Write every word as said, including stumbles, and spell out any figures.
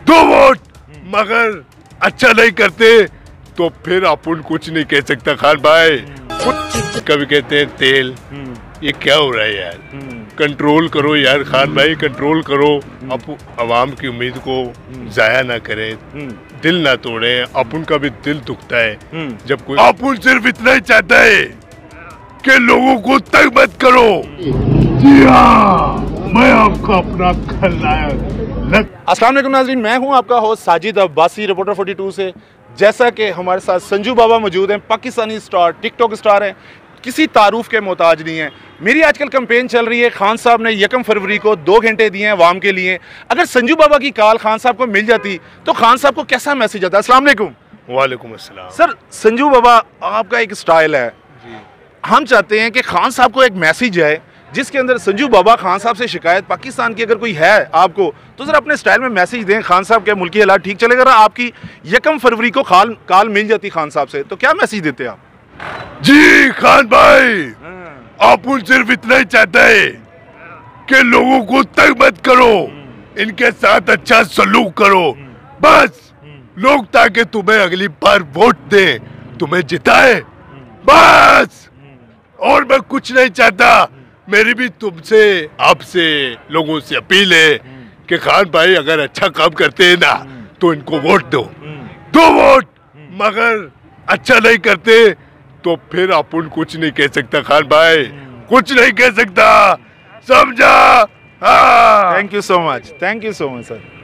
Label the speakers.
Speaker 1: दो वोट, मगर अच्छा नहीं करते तो फिर अपन कुछ नहीं कह सकता खान भाई। कभी कहते हैं तेल, ये क्या हो रहा है यार, कंट्रोल करो यार खान भाई, कंट्रोल करो। अब आवाम की उम्मीद को जाया ना करें, दिल ना तोड़े, अपन का भी दिल दुखता है जब कोई। अपन सिर्फ इतना ही चाहता है कि लोगों को तंग मत करो। जी हाँ, मैं आपका अपना खलनायक।
Speaker 2: अस्सलाम वालेकुम नाज़रीन, मैं हूं आपका होस्ट साजिद अब्बासी, रिपोर्टर बयालीस से। जैसा कि हमारे साथ संजू बाबा मौजूद हैं, पाकिस्तानी स्टार, टिकटॉक स्टार हैं, किसी तारुफ के मोहताज नहीं है। मेरी आजकल कैंपेन चल रही है, खान साहब ने यकम फरवरी को दो घंटे दिए हैं अवाम के लिए। अगर संजू बाबा की कॉल खान साहब को मिल जाती तो खान साहब को कैसा मैसेज आता? अस्सलाम वालेकुम।
Speaker 1: वालेकुम अस्सलाम।
Speaker 2: सर, संजू बाबा आपका एक स्टाइल है, हम चाहते हैं कि खान साहब को एक मैसेज है जिसके अंदर संजू बाबा खान साहब से शिकायत पाकिस्तान की अगर कोई है आपको, तो जरा अपने स्टाइल में मैसेज दें खान साहब के मुल्की हालात ठीक चलेगा। अगर आपकी यकम फरवरी को कॉल कॉल मिल जाती खान साहब से तो क्या मैसेज देते आप?
Speaker 1: जी खान भाई, अपन सिर्फ इतना ही चाहता है कि लोगों को तंग मत करो, इनके साथ अच्छा सलूक करो, बस लोग ताकि तुम्हें अगली बार वोट दें, तुम्हें जिताए, बस। और मैं कुछ नहीं चाहता। मेरी भी तुमसे, आपसे, लोगों से अपील है कि खान भाई अगर अच्छा काम करते हैं ना तो इनको वोट दो, दो वोट, मगर अच्छा नहीं करते तो फिर अपन कुछ नहीं कह सकता खान भाई, कुछ नहीं कह सकता, समझा? हाँ।
Speaker 2: Thank you so much, thank you so much sir.